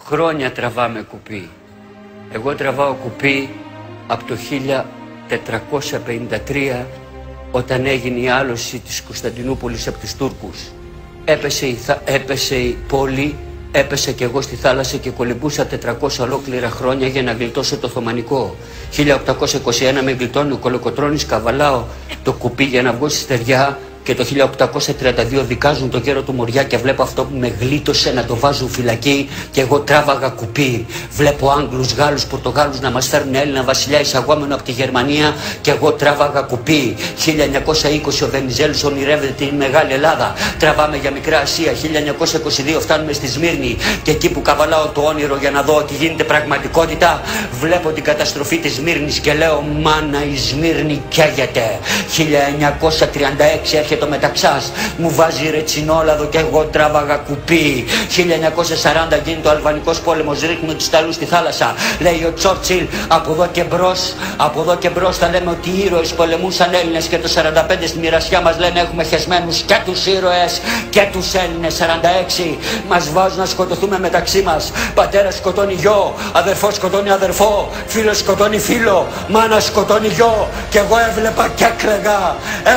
Χρόνια τραβάμε κουπί. Εγώ τραβάω κουπί από το 1453, όταν έγινε η άλωση της Κωνσταντινούπολης από τους Τούρκους. Έπεσε η πόλη, έπεσα και εγώ στη θάλασσα και κολυμπούσα 400 ολόκληρα χρόνια για να γλιτώσω το Οθωμανικό. 1821 με γλιτώνει ο Κολοκοτρώνης, καβαλάω το κουπί για να βγω στη στεριά. Και το 1832 δικάζουν τον γέρο του Μοριά και βλέπω αυτό που με γλίτωσε να το βάζουν φυλακή και εγώ τράβαγα κουπί. Βλέπω Άγγλους, Γάλλους, Πορτογάλους να μας φέρνουν Έλληνα βασιλιά εισαγόμενο από τη Γερμανία και εγώ τράβαγα κουπί. 1920 ο Βενιζέλος ονειρεύεται τη Μεγάλη Ελλάδα. Τραβάμε για Μικρά Ασία. 1922 φτάνουμε στη Σμύρνη και εκεί που καβαλάω το όνειρο για να δω ότι γίνεται πραγματικότητα, βλέπω την καταστροφή της Σμύρνης και λέω μάνα η Σμύρνη καίγεται. 1936 έρχεται το Μεταξάς, μου βάζει ρετσινόλαδο και εγώ τράβαγα κουπί. 1940 γίνει το Αλβανικός πόλεμος, ρίχνουν τους Ιταλούς στη θάλασσα. Λέει ο Τσόρτσιλ, από εδώ και μπρος θα λέμε ότι οι ήρωες πολεμούσαν Έλληνες, και το 45 στη μοιρασιά μας λένε έχουμε χεσμένους και τους ήρωες και τους Έλληνες. 46 μας βάζουν να σκοτωθούμε μεταξύ μας. Πατέρας σκοτώνει γιο, αδερφός σκοτώνει αδερφό, φίλος σκοτώνει φίλο, μάνα σκοτώνει γιο. Και εγώ έβλεπα και έκλαιγα.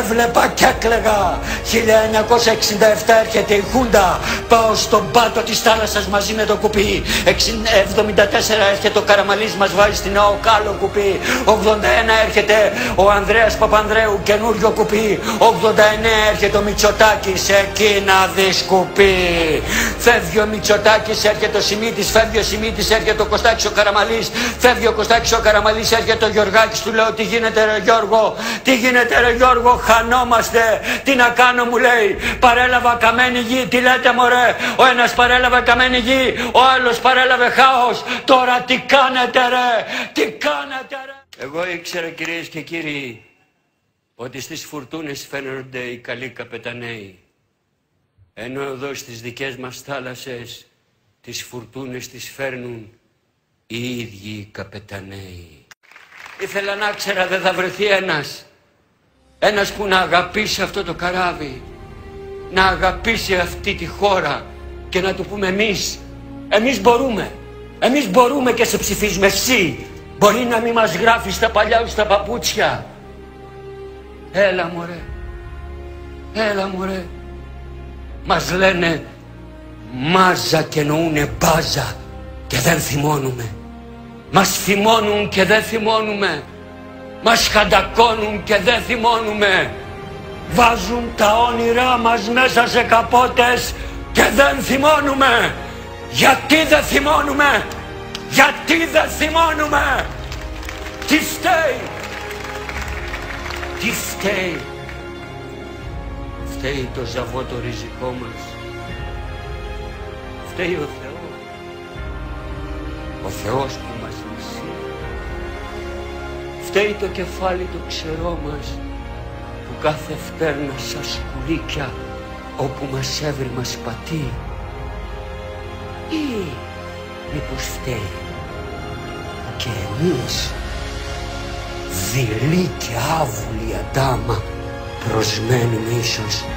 1967 έρχεται η Χούντα, πάω στον πάτο της θάλασσας μαζί με το κουπί. 74 έρχεται ο Καραμαλής, μας βάζει στην ΑΟΚ άλλο κουπί. 81 έρχεται ο Ανδρέας Παπανδρέου, καινούριο κουπί. 89 έρχεται ο Μητσοτάκης, εκεί να δεις κουπί. Φεύγει ο Μητσοτάκης, έρχεται ο Σιμίτης, φεύγει ο Σιμίτης, έρχεται ο Κωστάκης ο Καραμαλής, φεύγει ο Κωστάκης ο Καραμαλής, έρχεται ο Γιωργάκης, του λέω τι γίνεται ρε Γιώργο, τι γίνεται ρε Γιώργο, χανόμαστε. Τι να κάνω μου λέει, παρέλαβα καμένη γη, τι λέτε μωρέ, ο ένας παρέλαβε καμένη γη, ο άλλος παρέλαβε χάος, τώρα τι κάνετε ρε, τι κάνετε ρε. Εγώ ήξερα κυρίες και κύριοι ότι στις φουρτούνες φαίνονται οι καλοί καπεταναίοι, ενώ εδώ στις δικές μας θάλασσες τις φουρτούνες τις φέρνουν οι ίδιοι οι καπεταναίοι. Ήθελα να ξέρα δεν θα βρεθεί ένας που να αγαπήσει αυτό το καράβι, να αγαπήσει αυτή τη χώρα και να του πούμε εμείς μπορούμε και σε ψηφίζουμε. Εσύ μπορεί να μην μας γράφεις τα παλιά σου τα παπούτσια. Έλα μωρέ, μας λένε μάζα και εννοούνε μπάζα και δεν θυμώνουμε. Μας θυμώνουν και δεν θυμώνουμε. Μας χαντακώνουν και δεν θυμώνουμε. Βάζουν τα όνειρά μας μέσα σε καπότες και δεν θυμώνουμε. Γιατί δεν θυμώνουμε, γιατί δεν θυμώνουμε. Τι φταίει, τι φταίει. Φταίει το ζαβό το ριζικό μας. Φταίει ο Θεός, ο Θεός που μας μισεί. Φταίει το κεφάλι το ξερό μας που κάθε φτέρνα σαν σκουλίκια όπου μας έβρι μας πατεί. Ή μήπως φταίει και εμείς δειλοί και άβουλοι αντάμα προσμένουμε ίσως